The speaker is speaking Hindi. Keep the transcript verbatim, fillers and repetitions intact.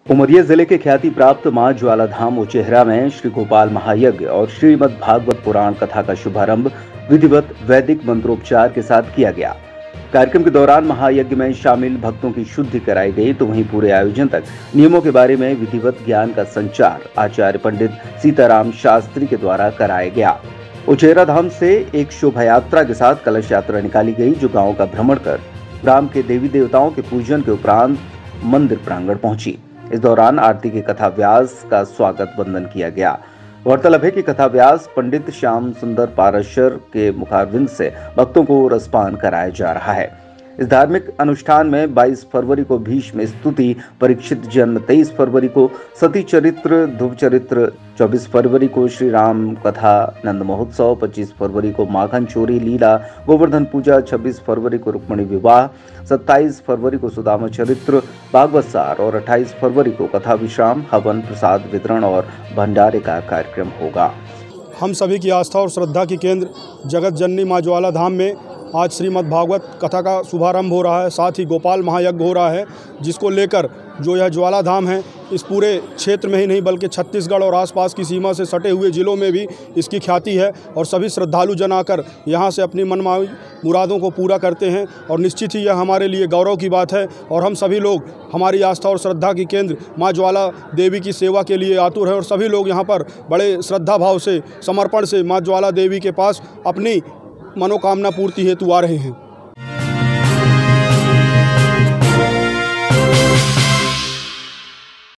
उमरिया जिले के ख्याति प्राप्त मां ज्वाला धाम उचेहरा में श्री गोपाल महायज्ञ और श्रीमद् भागवत पुराण कथा का शुभारंभ विधिवत वैदिक मंत्रोपचार के साथ किया गया। कार्यक्रम के दौरान महायज्ञ में शामिल भक्तों की शुद्धि कराई गई, तो वहीं पूरे आयोजन तक नियमों के बारे में विधिवत ज्ञान का संचार आचार्य पंडित सीताराम शास्त्री के द्वारा कराया गया। उचेहरा धाम से एक शोभा यात्रा के साथ कलश यात्रा निकाली गई, जो गांव का भ्रमण कर ग्राम के देवी देवताओं के पूजन के उपरांत मंदिर प्रांगण पहुंची। इस दौरान आरती के कथा व्यास का स्वागत वंदन किया गया। गौरतलब है कि कथा व्यास पंडित श्याम सुंदर पाराशर के मुखारविंद से भक्तों को रसपान कराया जा रहा है। इस धार्मिक अनुष्ठान में बाईस फरवरी को भीष्म स्तुति, परीक्षित जन्म तेईस फरवरी को सती चरित्र, ध्रुव चरित्र, चौबीस फरवरी को श्री राम कथा नंद महोत्सव, पच्चीस फरवरी को माखन चोरी लीला, गोवर्धन पूजा, छब्बीस फरवरी को रुक्मणी विवाह, सत्ताईस फरवरी को सुदामा चरित्र, भागवत सार और अट्ठाईस फरवरी को कथा विश्राम, हवन प्रसाद वितरण और भंडारे का कार्यक्रम होगा। हम सभी की आस्था और श्रद्धा की केंद्र जगत जननी मां ज्वाला धाम में आज श्रीमद् भागवत कथा का शुभारंभ हो रहा है। साथ ही गोपाल महायज्ञ हो रहा है, जिसको लेकर जो यह ज्वाला धाम है इस पूरे क्षेत्र में ही नहीं बल्कि छत्तीसगढ़ और आसपास की सीमा से सटे हुए ज़िलों में भी इसकी ख्याति है और सभी श्रद्धालु जन आकर यहाँ से अपनी मनमानी मुरादों को पूरा करते हैं और निश्चित ही यह हमारे लिए गौरव की बात है। और हम सभी लोग हमारी आस्था और श्रद्धा की केंद्र माँ ज्वाला देवी की सेवा के लिए आतुर हैं और सभी लोग यहाँ पर बड़े श्रद्धा भाव से, समर्पण से माँ ज्वाला देवी के पास अपनी मनोकामना पूर्ति हेतु आ रहे हैं।